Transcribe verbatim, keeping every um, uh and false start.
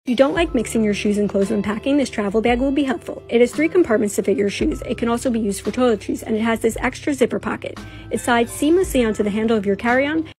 If you don't like mixing your shoes and clothes when packing, this travel bag will be helpful. It has three compartments to fit your shoes. It can also be used for toiletries, and it has this extra zipper pocket. It slides seamlessly onto the handle of your carry-on